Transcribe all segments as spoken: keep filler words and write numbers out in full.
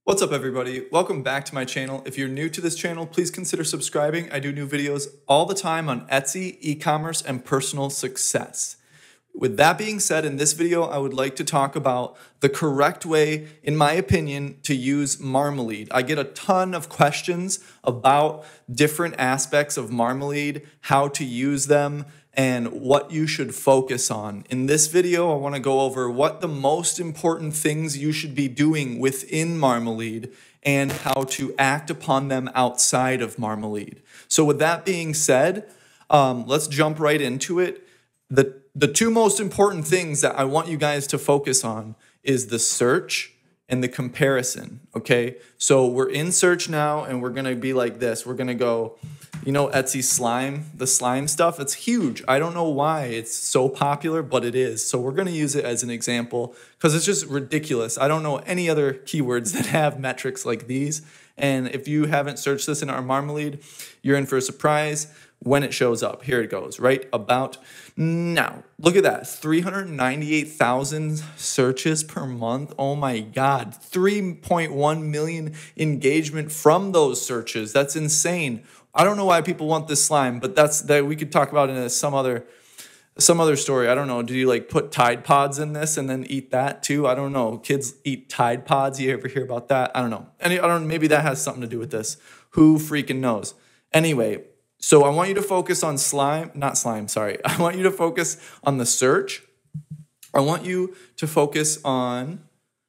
What's up, everybody? Welcome back to my channel. If you're new to this channel, please consider subscribing. I do new videos all the time on Etsy, e-commerce, and personal success. With that being said, in this video, I would like to talk about the correct way, in my opinion, to use Marmalead. I get a ton of questions about different aspects of Marmalead, how to use them, and what you should focus on. In this video, I want to go over what the most important things you should be doing within Marmalead and how to act upon them outside of Marmalead. So with that being said, um, let's jump right into it. The, the two most important things that I want you guys to focus on is the search and the comparison, okay? So we're in search now, and we're gonna be like this. We're gonna go, you know, Etsy slime, the slime stuff, it's huge. I don't know why it's so popular, but it is. So we're gonna use it as an example because it's just ridiculous. I don't know any other keywords that have metrics like these. And if you haven't searched this in our Marmalead, you're in for a surprise when it shows up. Here it goes, right about now. Look at that, three hundred ninety-eight thousand searches per month. Oh my God, three point one million engagement from those searches. That's insane. I don't know why people want this slime, but that's that we could talk about in a, some other some other story. I don't know. Do you like put Tide Pods in this and then eat that too? I don't know. Kids eat Tide Pods. You ever hear about that? I don't know. Any, I don't. Maybe that has something to do with this. Who freaking knows? Anyway. So I want you to focus on slime, not slime, sorry. I want you to focus on the search. I want you to focus on,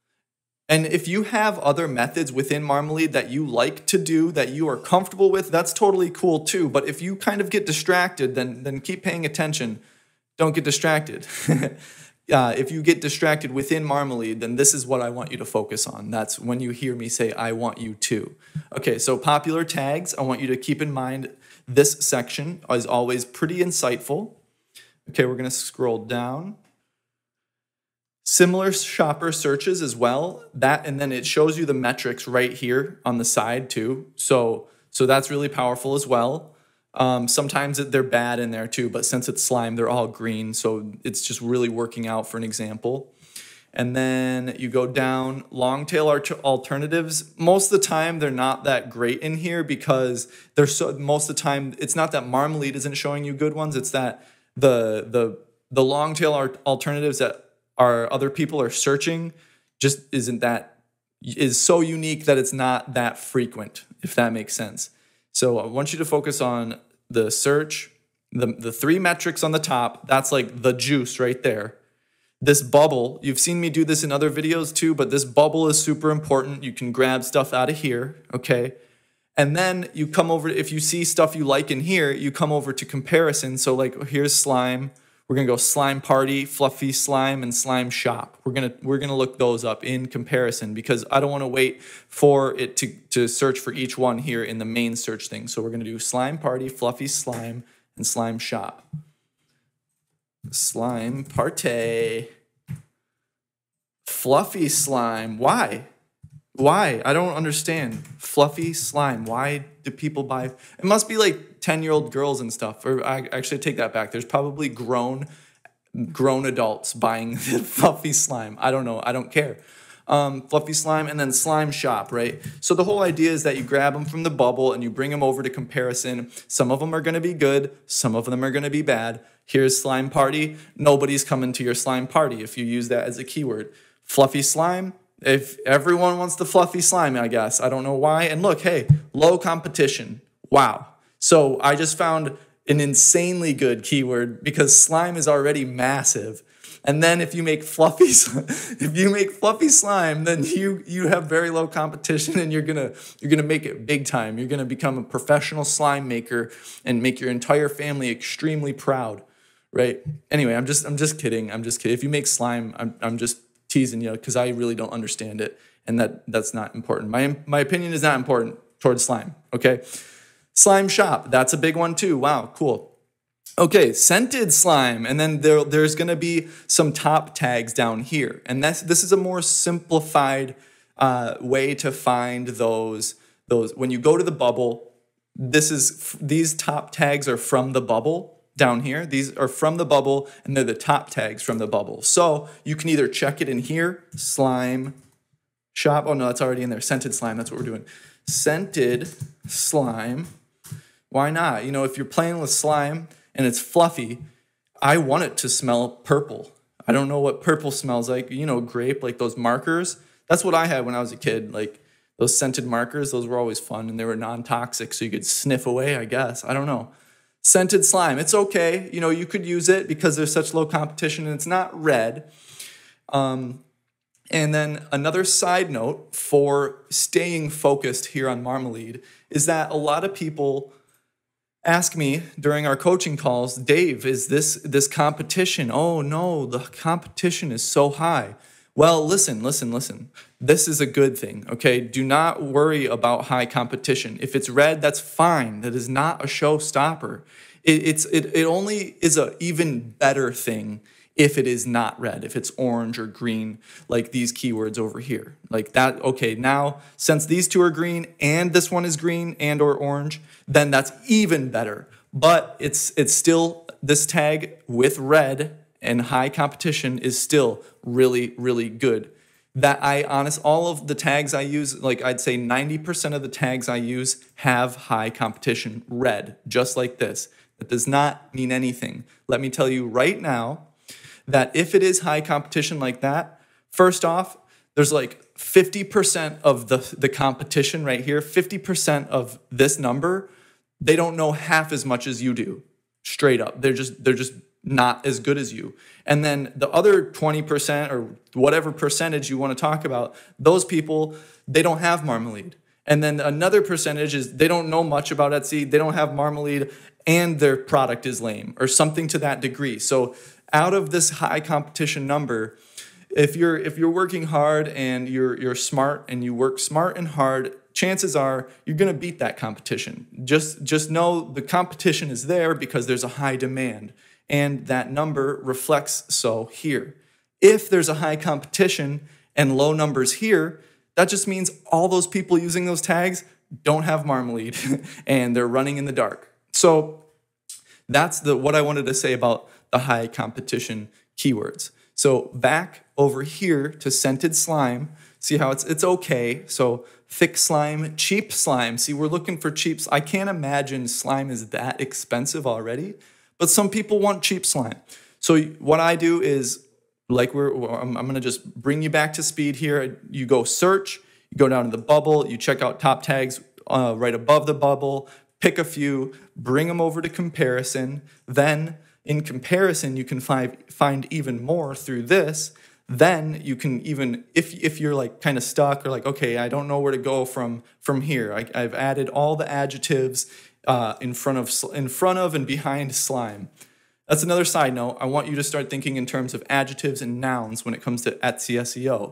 and if you have other methods within Marmalead that you like to do, that you are comfortable with, that's totally cool too. But if you kind of get distracted, then, then keep paying attention. Don't get distracted. Uh, if you get distracted within Marmalead, then this is what I want you to focus on. That's when you hear me say, I want you to. Okay, so popular tags, I want you to keep in mind this section is always pretty insightful. Okay, we're gonna scroll down. Similar shopper searches as well, that, and then it shows you the metrics right here on the side too. So, so that's really powerful as well. Um, sometimes they're bad in there too, but since it's slime, they're all green. So it's just really working out for an example. And then you go down, long tail alternatives. Most of the time, they're not that great in here because they're so, most of the time, it's not that Marmalead isn't showing you good ones. It's that the, the, the long tail alternatives that our other people are searching just isn't that, is so unique that it's not that frequent, if that makes sense. So I want you to focus on the search, the, the three metrics on the top. That's like the juice right there. This bubble, you've seen me do this in other videos too, but this bubble is super important. You can grab stuff out of here, okay? And then you come over, if you see stuff you like in here, you come over to comparison. So like here's slime. We're gonna go slime party, fluffy slime, and slime shop. We're gonna we're gonna look those up in comparison because I don't wanna wait for it to, to search for each one here in the main search thing. So we're gonna do slime party, fluffy slime, and slime shop. Slime party. Fluffy slime. Why? Why? I don't understand. Fluffy slime. Why do people buy? It must be like ten-year-old girls and stuff. Or I actually take that back. There's probably grown, grown adults buying the fluffy slime. I don't know. I don't care. Um, fluffy slime and then slime shop, right? So the whole idea is that you grab them from the bubble and you bring them over to comparison. Some of them are going to be good. Some of them are going to be bad. Here's slime party. Nobody's coming to your slime party if you use that as a keyword. Fluffy slime. If everyone wants the fluffy slime, I guess. I don't know why. And look, hey, low competition. Wow. So I just found an insanely good keyword because slime is already massive. And then if you make fluffy, if you make fluffy slime, then you you have very low competition, and you're gonna you're gonna make it big time. You're gonna become a professional slime maker and make your entire family extremely proud, right? Anyway, I'm just I'm just kidding. I'm just kidding. If you make slime, I'm I'm just teasing you because I really don't understand it, and that that's not important. My my opinion is not important towards slime. Okay, slime shop. That's a big one too. Wow, cool. Okay, scented slime, and then there, there's going to be some top tags down here, and that's this is a more simplified uh, way to find those those. When you go to the bubble, this is these top tags are from the bubble down here. These are from the bubble, and they're the top tags from the bubble. So you can either check it in here, slime shop. Oh no, that's already in there. Scented slime, that's what we're doing. Scented slime. Why not? You know, if you're playing with slime and it's fluffy, I want it to smell purple. I don't know what purple smells like. You know, grape, like those markers. That's what I had when I was a kid. Like those scented markers, those were always fun and they were non-toxic, so you could sniff away, I guess. I don't know. Scented slime, it's okay. You know, you could use it because there's such low competition and it's not red. Um, and then another side note for staying focused here on Marmalead is that a lot of people ask me during our coaching calls, Dave, is this this competition? Oh no, the competition is so high. Well, listen, listen, listen. This is a good thing, okay? Do not worry about high competition. If it's red, that's fine. That is not a showstopper. It, it's, it, it only is an even better thing if it is not red, if it's orange or green, like these keywords over here. Like that, okay, now, since these two are green and this one is green and or orange, then that's even better. But it's, it's still, this tag with red and high competition is still really, really good. That I honest, all of the tags I use, like I'd say ninety percent of the tags I use have high competition red, just like this. That does not mean anything. Let me tell you right now that if it is high competition like that, first off, there's like fifty percent of the, the competition right here, fifty percent of this number, they don't know half as much as you do, straight up. They're just, they're just not as good as you. And then the other twenty percent or whatever percentage you want to talk about, those people, they don't have Marmalead. And then another percentage is they don't know much about Etsy, they don't have Marmalead, and their product is lame or something to that degree. So out of this high competition number, if you're if you're working hard and you're you're smart and you work smart and hard, chances are you're going to beat that competition. Just just know the competition is there because there's a high demand. And that number reflects so here. If there's a high competition and low numbers here, that just means all those people using those tags don't have Marmalead and they're running in the dark. So that's the what I wanted to say about the high competition keywords. So back over here to scented slime, see how it's it's okay. So thick slime, cheap slime. See, we're looking for cheap. I can't imagine slime is that expensive already. But some people want cheap slime. So what I do is, like we're, I'm, I'm gonna just bring you back to speed here. You go search, you go down to the bubble, you check out top tags uh, right above the bubble, pick a few, bring them over to comparison. Then in comparison, you can find, find even more through this. Then you can even, if, if you're like kind of stuck or like, okay, I don't know where to go from, from here. I, I've added all the adjectives Uh, in front of in front of and behind slime. That's another side note. I want you to start thinking in terms of adjectives and nouns when it comes to Etsy S E O.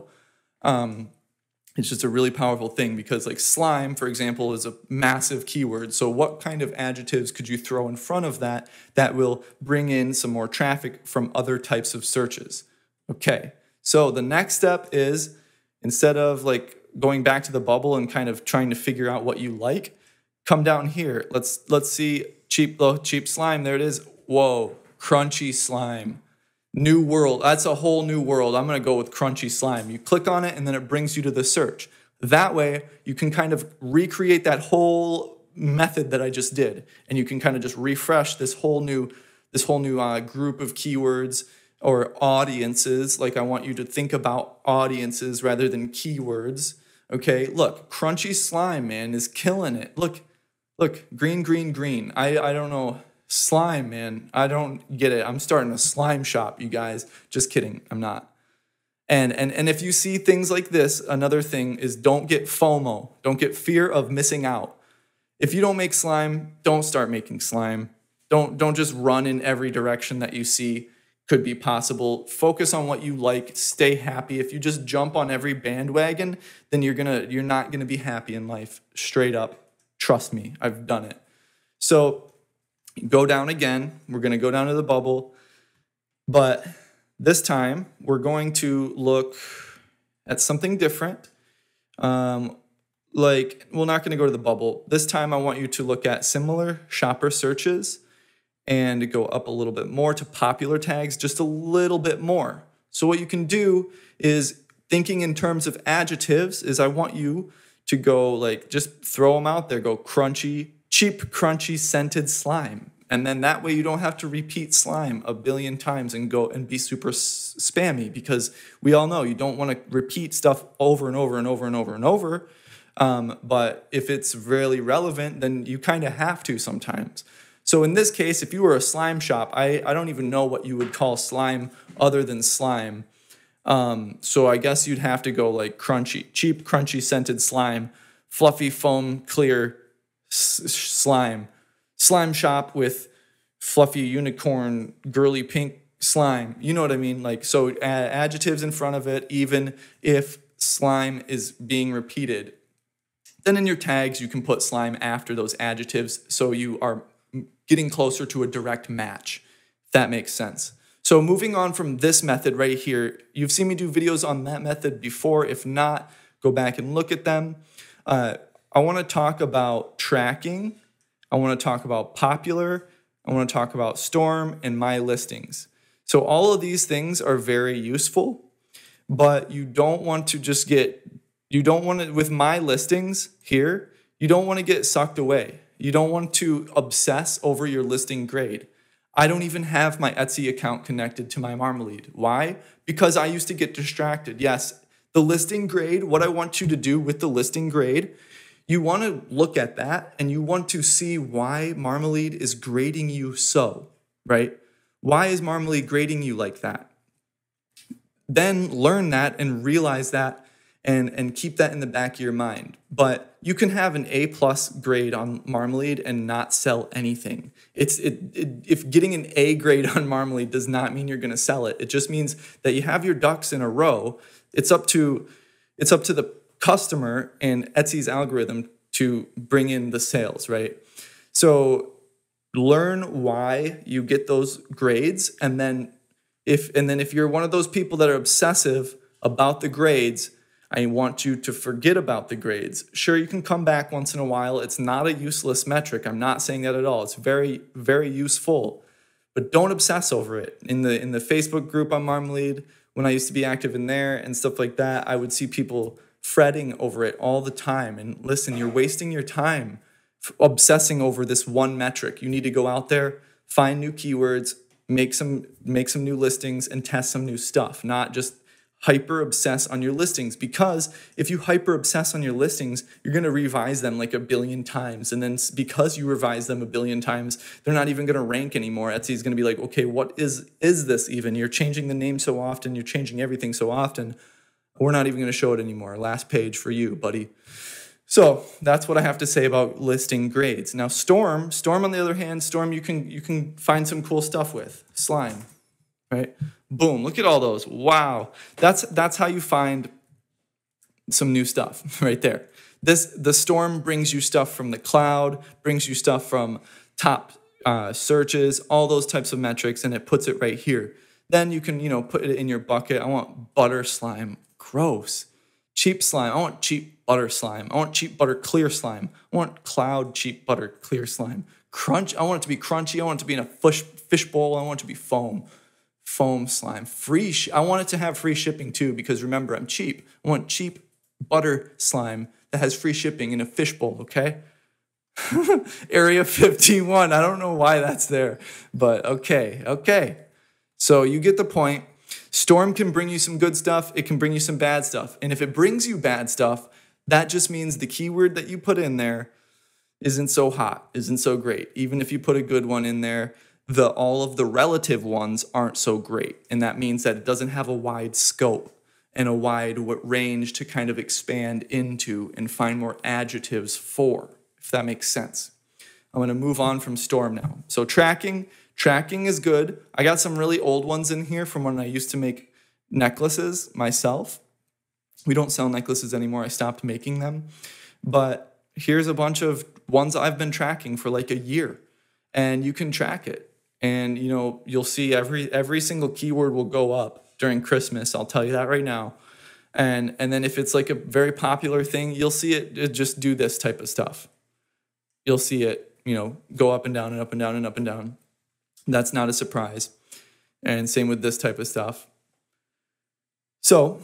Um, it's just a really powerful thing because like slime, for example, is a massive keyword. So what kind of adjectives could you throw in front of that that will bring in some more traffic from other types of searches? Okay, so the next step is instead of like going back to the bubble and kind of trying to figure out what you like, come down here. Let's let's see cheap low cheap slime. There it is. Whoa, crunchy slime. New world. That's a whole new world. I'm gonna go with crunchy slime. You click on it and then it brings you to the search. That way you can kind of recreate that whole method that I just did, and you can kind of just refresh this whole new this whole new uh, group of keywords or audiences. Like I want you to think about audiences rather than keywords. Okay, look, crunchy slime, man, is killing it. Look. Look, green, green, green. I, I don't know. Slime, man. I don't get it. I'm starting a slime shop, you guys. Just kidding. I'm not. And, and, and if you see things like this, another thing is don't get FOMO. Don't get fear of missing out. If you don't make slime, don't start making slime. Don't, don't just run in every direction that you see could be possible. Focus on what you like. Stay happy. If you just jump on every bandwagon, then you're gonna you're not gonna be happy in life. Straight up. Trust me, I've done it. So go down again. We're going to go down to the bubble. But this time, we're going to look at something different. Um, like, we're not going to go to the bubble. This time, I want you to look at similar shopper searches and go up a little bit more to popular tags, just a little bit more. So what you can do is thinking in terms of adjectives is I want you to go like, just throw them out there. Go crunchy, cheap, crunchy, scented slime. And then that way you don't have to repeat slime a billion times and go and be super s- spammy, because we all know you don't want to repeat stuff over and over and over and over and over. Um, but if it's really relevant, then you kind of have to sometimes. So in this case, if you were a slime shop, I, I don't even know what you would call slime other than slime. Um, so I guess you'd have to go like crunchy, cheap, crunchy, scented slime, fluffy, foam, clear s- slime. Slime shop with fluffy unicorn, girly pink slime. You know what I mean? Like, so add adjectives in front of it, even if slime is being repeated. Then in your tags, you can put slime after those adjectives, so you are getting closer to a direct match, if that makes sense. So moving on from this method right here, you've seen me do videos on that method before. If not, go back and look at them. Uh, I want to talk about tracking. I want to talk about popular, I want to talk about storm, and my listings. So all of these things are very useful, but you don't want to just get, you don't want to, with my listings here, you don't want to get sucked away. You don't want to obsess over your listing grade. I don't even have my Etsy account connected to my Marmalead. Why? Because I used to get distracted. Yes, the listing grade, what I want you to do with the listing grade, you want to look at that and you want to see why Marmalead is grading you so, right? Why is Marmalead grading you like that? Then learn that and realize that and, and keep that in the back of your mind. But you can have an A plus grade on Marmalead and not sell anything. It's it, it if getting an A grade on Marmalead does not mean you're going to sell it. It just means that you have your ducks in a row. It's up to it's up to the customer and Etsy's algorithm to bring in the sales, right? So learn why you get those grades, and then if and then if you're one of those people that are obsessive about the grades, I want you to forget about the grades. Sure, you can come back once in a while. It's not a useless metric. I'm not saying that at all. It's very, very useful, but don't obsess over it. In the in the Facebook group on Marmalead, when I used to be active in there and stuff like that, I would see people fretting over it all the time. And listen, you're wasting your time obsessing over this one metric. You need to go out there, find new keywords, make some make some new listings, and test some new stuff, not just hyper obsess on your listings. Because if you hyper obsess on your listings, you're going to revise them like a billion times. And then because you revise them a billion times, they're not even going to rank anymore. Etsy's going to be like, okay, what is is this even? You're changing the name so often. You're changing everything so often. We're not even going to show it anymore. Last page for you, buddy. So that's what I have to say about listing grades. Now, Storm, Storm on the other hand, Storm you can you can find some cool stuff with. Slime, right? Boom, look at all those. Wow. That's that's how you find some new stuff right there. This the Storm brings you stuff from the cloud, brings you stuff from top uh, searches, all those types of metrics, and it puts it right here. Then you can, you know, put it in your bucket. I want butter slime. Gross. Cheap slime. I want cheap butter slime. I want cheap butter clear slime. I want cloud cheap butter clear slime. Crunch. I want it to be crunchy. I want it to be in a fish fish bowl. I want it to be foam. Foam slime. Free. Sh- I want it to have free shipping too, because remember, I'm cheap. I want cheap butter slime that has free shipping in a fish bowl, okay? Area fifty-one. I don't know why that's there, but okay, okay. So you get the point. Storm can bring you some good stuff. It can bring you some bad stuff. And if it brings you bad stuff, that just means the keyword that you put in there isn't so hot, isn't so great. Even if you put a good one in there, the all of the relative ones aren't so great. And that means that it doesn't have a wide scope and a wide range to kind of expand into and find more adjectives for, if that makes sense. I'm going to move on from Storm now. So tracking, tracking is good. I got some really old ones in here from when I used to make necklaces myself. We don't sell necklaces anymore. I stopped making them. But here's a bunch of ones I've been tracking for like a year. And you can track it. And, you know, you'll see every every single keyword will go up during Christmas. I'll tell you that right now. And and then if it's like a very popular thing, you'll see it, it just do this type of stuff. You'll see it, you know, go up and down and up and down and up and down. That's not a surprise. And same with this type of stuff. So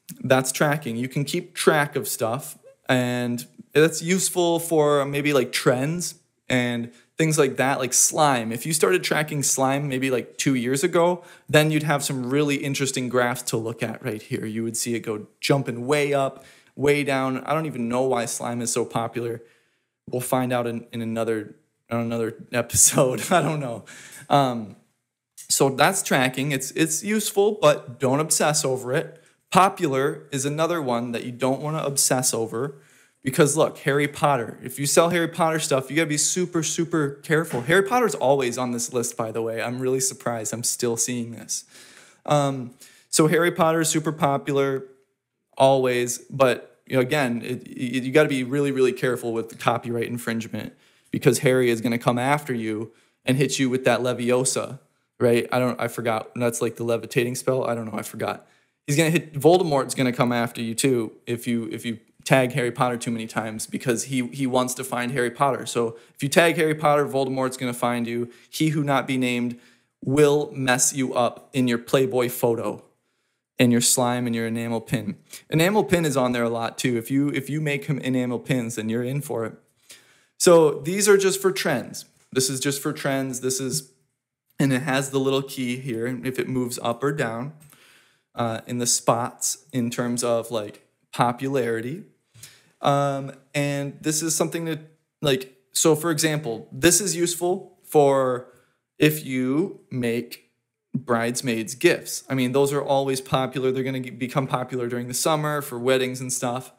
That's tracking. You can keep track of stuff, and that's useful for maybe like trends and things like that, like slime. If you started tracking slime maybe like two years ago, then you'd have some really interesting graphs to look at right here. You would see it go jumping way up, way down. I don't even know why slime is so popular. We'll find out in, in another on another episode. I don't know. Um, so that's tracking. It's it's useful, but don't obsess over it. Popular is another one that you don't want to obsess over, because look, Harry Potter. If you sell Harry Potter stuff, you got to be super, super careful. Harry Potter's always on this list, by the way. I'm really surprised I'm still seeing this. Um, so Harry Potter is super popular, always. But you know, again, it, it, you got to be really, really careful with the copyright infringement, because Harry is going to come after you and hit you with that Leviosa, right? I don't. I forgot. That's like the levitating spell. I don't know. I forgot. He's gonna hit Voldemort's gonna come after you too if you if you tag Harry Potter too many times, because he he wants to find Harry Potter. So if you tag Harry Potter, Voldemort's gonna find you. He who not be named will mess you up in your Playboy photo, and your slime and your enamel pin. Enamel pin is on there a lot too. If you if you make him enamel pins, then you're in for it. So these are just for trends. This is just for trends. This is, and it has the little key here, if it moves up or down. Uh, in the spots in terms of like popularity. Um, and this is something that like, so for example, this is useful for if you make bridesmaids gifts. I mean, those are always popular. They're going to become popular during the summer for weddings and stuff.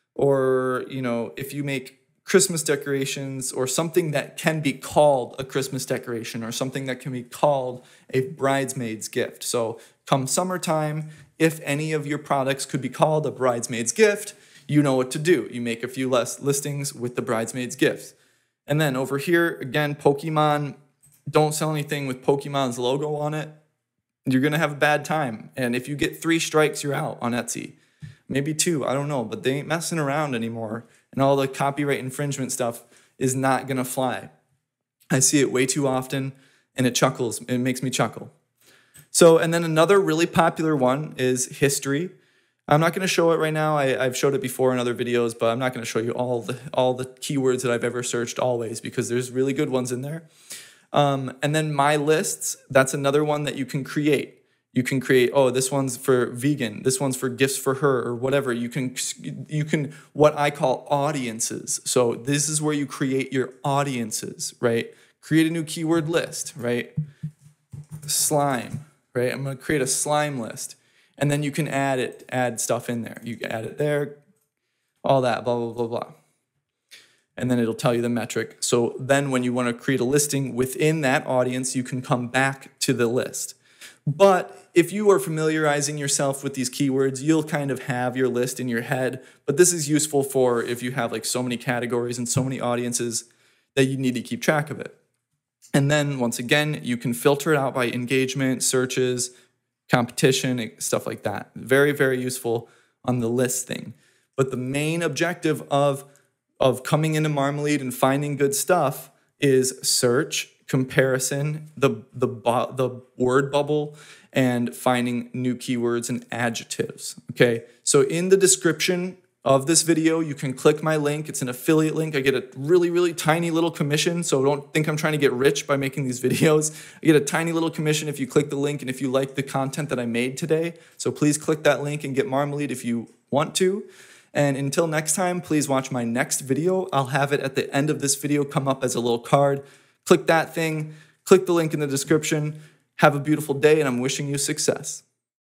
Or, you know, if you make Christmas decorations or something that can be called a Christmas decoration or something that can be called a bridesmaid's gift. So come summertime, if any of your products could be called a bridesmaid's gift, you know what to do. You make a few less listings with the bridesmaid's gifts. And then over here, again, Pokemon, don't sell anything with Pokemon's logo on it. You're going to have a bad time. And if you get three strikes, you're out on Etsy. Maybe two, I don't know, but they ain't messing around anymore. And all the copyright infringement stuff is not going to fly. I see it way too often, and it chuckles. It makes me chuckle. So, and then another really popular one is history. I'm not going to show it right now. I, I've showed it before in other videos, but I'm not going to show you all the all the keywords that I've ever searched always, because there's really good ones in there. Um, and then my lists, that's another one that you can create. You can create, oh, this one's for vegan, this one's for gifts for her, or whatever. You can, you can, what I call audiences. So this is where you create your audiences, right? Create a new keyword list, right? Slime, right? I'm going to create a slime list. And then you can add it, add stuff in there. You add it there, all that, blah, blah, blah, blah. And then it'll tell you the metric. So then when you want to create a listing within that audience, you can come back to the list. But if you are familiarizing yourself with these keywords, you'll kind of have your list in your head. But this is useful for if you have like so many categories and so many audiences that you need to keep track of it. And then once again, you can filter it out by engagement, searches, competition, stuff like that. Very, very useful on the list thing. But the main objective of, of coming into Marmalead and finding good stuff is search, comparison, the, the, the word bubble, and finding new keywords and adjectives, okay? So in the description of this video, you can click my link. It's an affiliate link. I get a really, really tiny little commission, so don't think I'm trying to get rich by making these videos. I get a tiny little commission if you click the link and if you like the content that I made today. So please click that link and get Marmalead if you want to. And until next time, please watch my next video. I'll have it at the end of this video come up as a little card. Click that thing, click the link in the description. Have a beautiful day, and I'm wishing you success.